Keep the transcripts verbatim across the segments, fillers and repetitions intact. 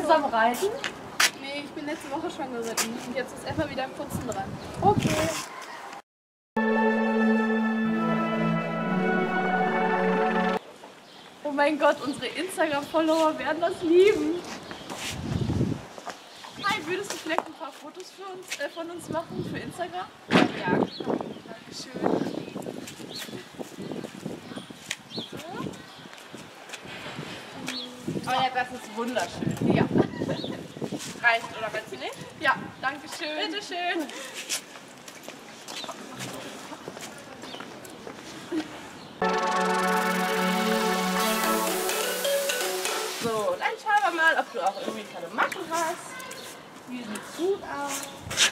zusammen reiten? Nee, ich bin letzte Woche schon geritten und jetzt ist erstmal wieder Putzen dran. Okay. Oh mein Gott, unsere Instagram-Follower werden das lieben. Hi, würdest du vielleicht ein paar Fotos für uns, äh, von uns machen für Instagram? Ja, dankeschön. Oh ja, das ist wunderschön. Ja. Reicht, oder willst du nicht? Ja, dankeschön. Bitteschön. So, dann schauen wir mal, ob du auch irgendwie keine Macken hast. Hier sieht's gut aus.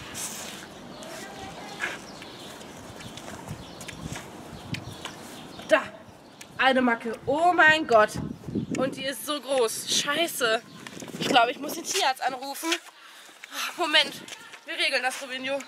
Da, eine Macke. Oh mein Gott. Und die ist so groß. Scheiße. Ich glaube, ich muss den Tierarzt anrufen. Moment, wir regeln das, Robinho.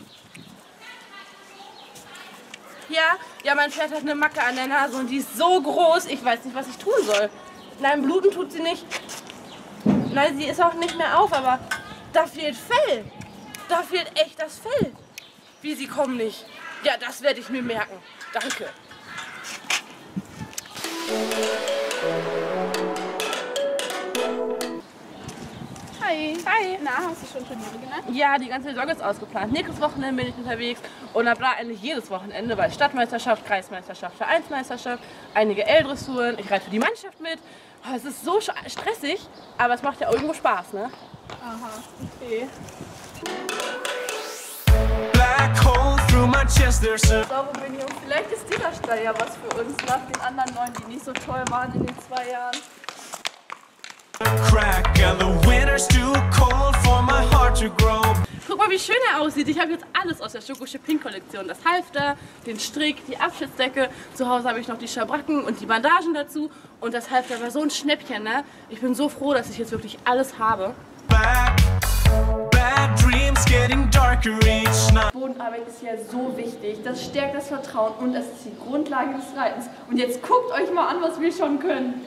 Ja, ja, mein Pferd hat eine Macke an der Nase und die ist so groß, ich weiß nicht, was ich tun soll. Nein, bluten tut sie nicht. Nein, sie ist auch nicht mehr auf, aber da fehlt Fell. Da fehlt echt das Fell. Wie, sie kommen nicht? Ja, das werde ich mir merken. Danke. Hi. Hi. Na, hast du schon Turniere genannt? Ja, die ganze Saison ist ausgeplant. Nächstes Wochenende bin ich unterwegs und ab da eigentlich jedes Wochenende, weil Stadtmeisterschaft, Kreismeisterschaft, Vereinsmeisterschaft, einige L-Dressuren. Ich reite für die Mannschaft mit. Oh, es ist so stressig, aber es macht ja irgendwo Spaß, ne? Aha, okay. Black hole through my chest, there's a So, Robinho, vielleicht ist dieser Stall ja was für uns nach den anderen neun, die nicht so toll waren in den zwei Jahren. crack and the winter's too cold for my heart to grow. Guck mal, wie schön er aussieht. Ich habe jetzt alles aus der Schokochip Pink Kollektion. Das Halfter, den Strick, die Abschnittsdecke. Zu Hause habe ich noch die Schabracken und die Bandagen dazu. Und das Halfter war so ein Schnäppchen, ne? Ich bin so froh, dass ich jetzt wirklich alles habe. Back, bad dreams getting darker each night. Bodenarbeit ist ja so wichtig. Das stärkt das Vertrauen und das ist die Grundlage des Reitens. Und jetzt guckt euch mal an, was wir schon können.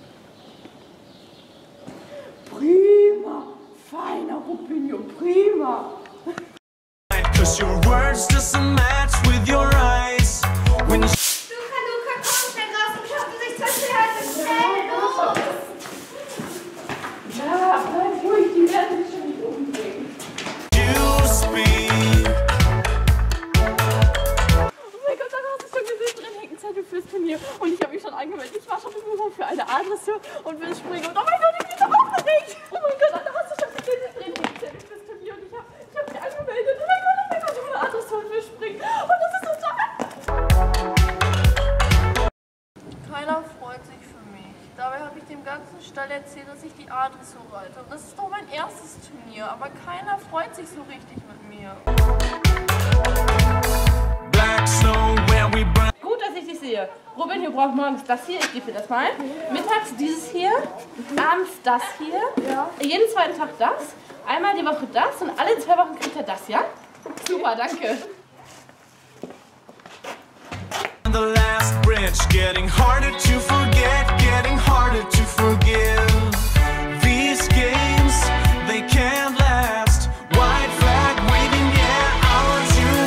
Prima! Feiner Robinho, prima! Cause your words doesn't match with your eyes. When you Du Kanuka, komm schnell raus und schaffen sich zwei Pferde. Schnell los! Ja, bleib ruhig, die werden sich schon nicht umbringen. speak. Oh mein Gott, da hast du schon gesehen, drin hängt ein Zettel fürs Turnier. Und ich habe mich schon angemeldet. Ich war schon im Büro für eine A-Dressur und will springen. Und oh mein Gott, ich bin so aufgeregt! Oh mein Gott, da hast du schon gesehen, drin hängt ein Zettel fürs Turnier. Und ich habe ich hab mich angemeldet. Oh mein Gott, oh mein Gott, ich will eine A-Dressur und will springen. Und das ist so toll! Keiner freut sich für mich. Dabei habe ich dem ganzen Stall erzählt, dass ich die A-Dressur reite. Und das ist doch mein erstes Turnier. Aber keiner freut sich so richtig mit mir. Black snow where we burn. Gut, dass ich dich sehe. Robin, hier braucht morgens das hier, ich gebe dir das mal. Mittags dieses hier, abends das hier, ja. Jeden zweiten Tag das, einmal die Woche das und alle zwei Wochen kriegt er das, ja? Super, danke. The last bridge getting harder to forget.